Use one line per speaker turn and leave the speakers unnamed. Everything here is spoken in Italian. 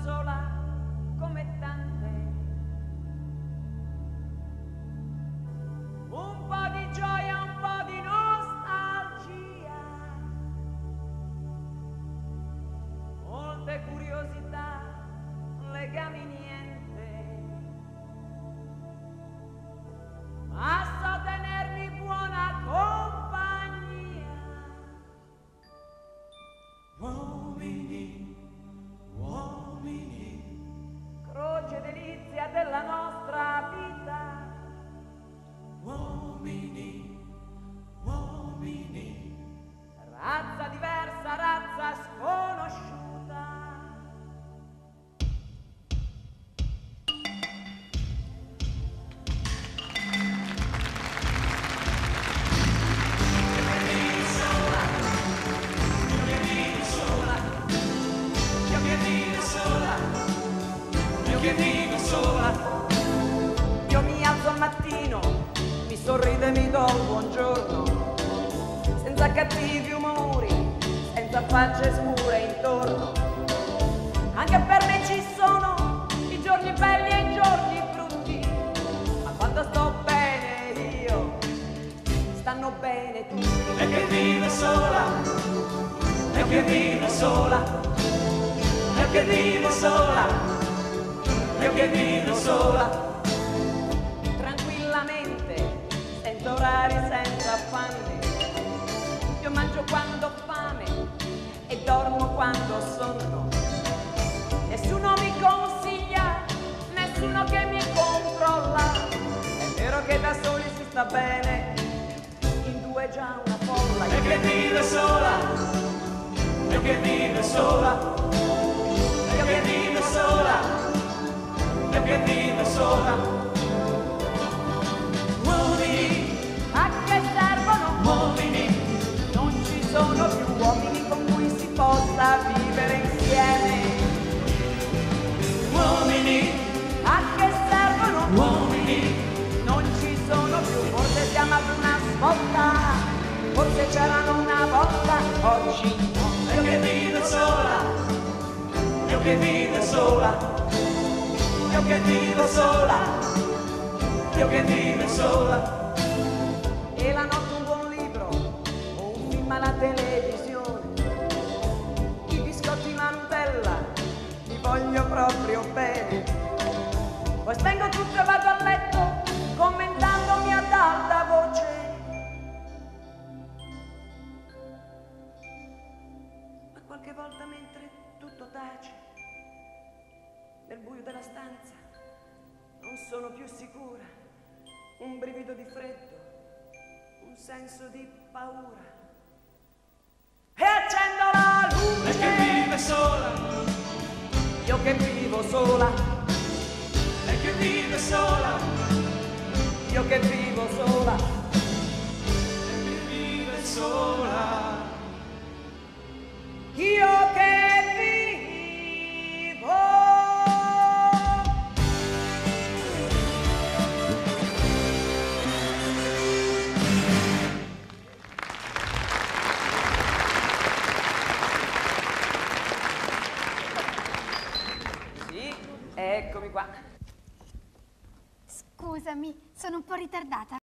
sola come tante. Un po' di gioia, un po' di nostalgia, molte curiosità, legami niente, ma so tenermi buona compagnia.
Uomini, uomini,
Croce delizia della nostra vita.
uomini, uomini,
Razza diversa, razza sconosciuta.
io che vivo sola,
Io mi alzo al mattino, mi sorrido e mi do un buongiorno, senza cattivi umori, senza facce scure intorno. Anche per me ci sono i giorni belli e i giorni brutti, ma quando sto bene io, stanno bene tutti.
e che vivo sola, e che vivo sola, e che vivo sola, io che vivo sola,
Tranquillamente, senza orari, senza affanni. Io mangio quando ho fame e dormo quando ho sonno. Nessuno mi consiglia, nessuno che mi controlla. È vero che da soli si sta bene, in due è già una folla.
e che vivo sola, e che vivo sola, e che vivo sola, e che vivo sola. Uomini,
A che servono?
uomini,
Non ci sono più uomini con cui si possa vivere insieme.
uomini,
A che servono?
uomini,
Non ci sono più, forse siamo ad una svolta, forse c'erano una volta, oggi no.
io che vivo sola, io che vivo sola, io che vivo sola, io che vivo sola.
E la notte un buon libro, o un film alla televisione, i biscotti in Nutella, li voglio proprio bene. Poi spengo tutto e vado a letto, commentandomi ad alta voce. Ma qualche volta mentre tutto tace, nel buio della stanza, non sono più sicura, un brivido di freddo, un senso di paura. E accendo la
E che
luce,
vive sola,
io che vivo sola,
e che vive sola,
io che vivo sola.
e che vive sola.
Io che vivo. Sì, eccomi qua.
Scusami, sono un po' ritardata.